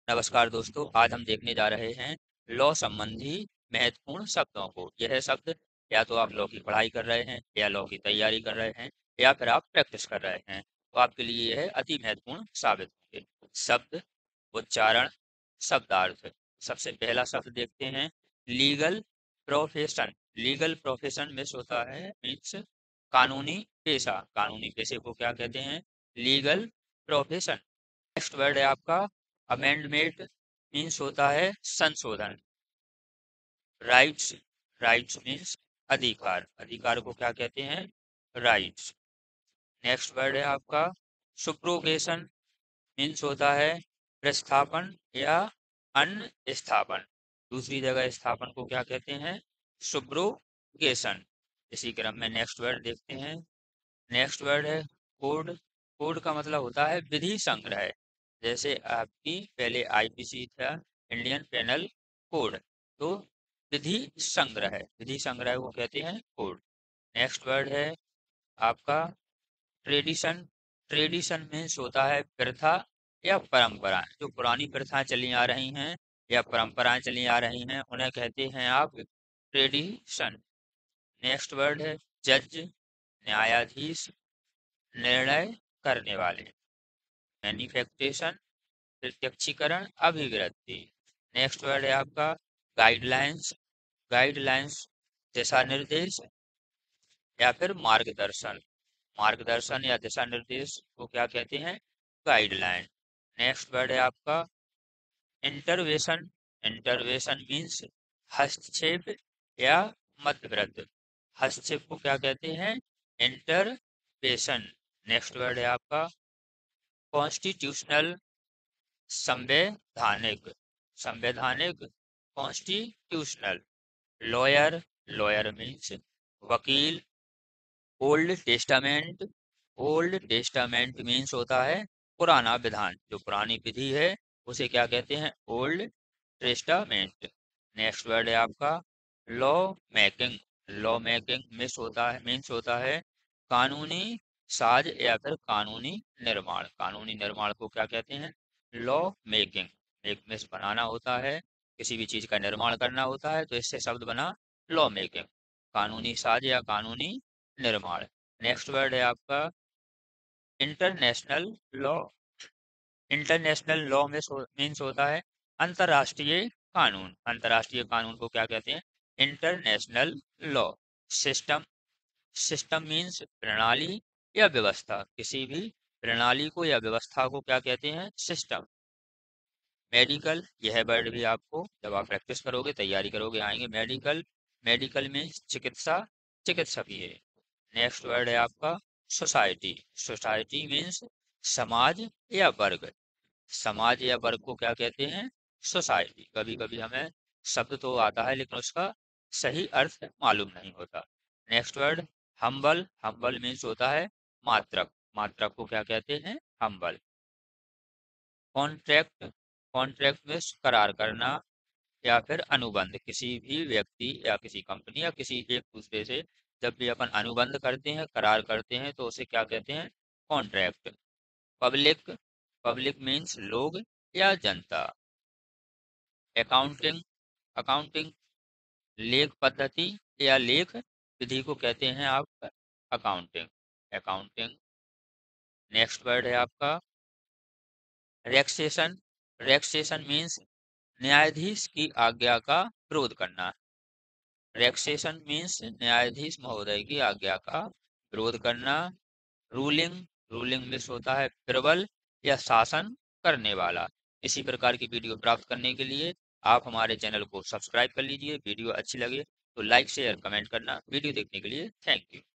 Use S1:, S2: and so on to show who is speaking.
S1: नमस्कार दोस्तों, आज हम देखने जा रहे हैं लॉ संबंधी महत्वपूर्ण शब्दों को। यह शब्द या तो आप लॉ की पढ़ाई कर रहे हैं या लॉ की तैयारी कर रहे हैं या फिर आप प्रैक्टिस कर रहे हैं, तो आपके लिए यह अति महत्वपूर्ण साबित होंगे। शब्द, उच्चारण, शब्दार्थ। सबसे पहला शब्द देखते हैं, लीगल प्रोफेशन। लीगल प्रोफेशन में होता है मीन्स कानूनी पेशा। कानूनी पेशे को क्या कहते हैं? Legal profession. नेक्स्ट वर्ड है आपका अमेंडमेंट, मीन्स होता है संशोधन। राइट्स, राइट्स मीन्स अधिकार। अधिकार को क्या कहते हैं? राइट्स। नेक्स्ट वर्ड है आपका सुप्रोगेशन, मीन्स होता है प्रस्थापन या अन्य स्थापन। दूसरी जगह स्थापन को क्या कहते हैं? सुब्रोगेशन। इसी क्रम में नेक्स्ट वर्ड देखते हैं। नेक्स्ट वर्ड है कोड। कोड का मतलब होता है विधि संग्रह। जैसे आपकी पहले आईपीसी था, इंडियन पेनल कोड, तो विधि संग्रह, विधि संग्रह को कहते हैं कोड। नेक्स्ट वर्ड है आपका ट्रेडिशन। ट्रेडिशन मीन्स होता है प्रथा या परंपरा। जो पुरानी प्रथाएं चली आ रही हैं या परंपराएं चली आ रही हैं उन्हें कहते हैं आप ट्रेडिशन। नेक्स्ट वर्ड है जज, न्यायाधीश, निर्णय करने वाले। मैनिफेस्टेशन, प्रत्यक्षीकरण, अभिव्यक्ति। नेक्स्ट वर्ड है आपका गाइडलाइंस। गाइडलाइंस दिशा निर्देश या फिर मार्गदर्शन। मार्गदर्शन या दिशा निर्देश को क्या कहते हैं? गाइडलाइन। नेक्स्ट वर्ड है आपका इंटरवेशन। इंटरवेशन मीन्स हस्तक्षेप या मध्यवर्ती। हस्तक्षेप को क्या कहते हैं? इंटरवेशन। नेक्स्ट वर्ड है आपका कॉन्स्टिट्यूशनल, संवैधानिक। संवैधानिक, कॉन्स्टिट्यूशनल। लॉयर, लॉयर मीन्स वकील। Old testament, old testament means होता है पुराना विधान। जो पुरानी विधि है उसे क्या कहते हैं? Old testament. नेक्स्ट वर्ड है आपका law making. Law making means होता है कानूनी साज या फिर कानूनी निर्माण। कानूनी निर्माण को क्या कहते हैं? Law making. एक मीन्स बनाना होता है, किसी भी चीज का निर्माण करना होता है, तो इससे शब्द बना लॉ मेकिंग, कानूनी साज या कानूनी निर्माण। नेक्स्ट वर्ड है आपका इंटरनेशनल लॉ। इंटरनेशनल लॉ में मीन्स होता है अंतर्राष्ट्रीय कानून। अंतर्राष्ट्रीय कानून को क्या कहते हैं? International law. System, system means प्रणाली या व्यवस्था। किसी भी प्रणाली को या व्यवस्था को क्या कहते हैं? सिस्टम। मेडिकल, यह वर्ड भी आपको जब आप प्रैक्टिस करोगे, तैयारी करोगे, आएंगे। मेडिकल, मेडिकल में चिकित्सा, चिकित्सकीय। नेक्स्ट वर्ड है आपका सोसाइटी। सोसाइटी मीन्स समाज या वर्ग। समाज या वर्ग को क्या कहते हैं? सोसाइटी। कभी कभी हमें शब्द तो आता है लेकिन उसका सही अर्थ मालूम नहीं होता। Next word humble. Humble means होता है मात्रक। मात्रक को क्या कहते हैं? हम्बल। कॉन्ट्रैक्ट, कॉन्ट्रैक्ट में करार करना या फिर अनुबंध। किसी भी व्यक्ति या किसी कंपनी या किसी एक दूसरे से जब भी अपन अनुबंध करते हैं, करार करते हैं, तो उसे क्या कहते हैं? कॉन्ट्रैक्ट। पब्लिक, पब्लिक मीन्स लोग या जनता। अकाउंटिंग, अकाउंटिंग लेख पद्धति या लेख विधि को कहते हैं आप अकाउंटिंग, अकाउंटिंग। नेक्स्ट वर्ड है आपका रेक्सेशन। रेक्सेशन मीन्स न्यायाधीश की आज्ञा का विरोध करना। रेक्सेशन मीन्स न्यायाधीश महोदय की आज्ञा का विरोध करना। रूलिंग, रूलिंग मीन्स होता है प्रबल या शासन करने वाला। इसी प्रकार की वीडियो प्राप्त करने के लिए आप हमारे चैनल को सब्सक्राइब कर लीजिए। वीडियो अच्छी लगे तो लाइक शेयर कमेंट करना। वीडियो देखने के लिए थैंक यू।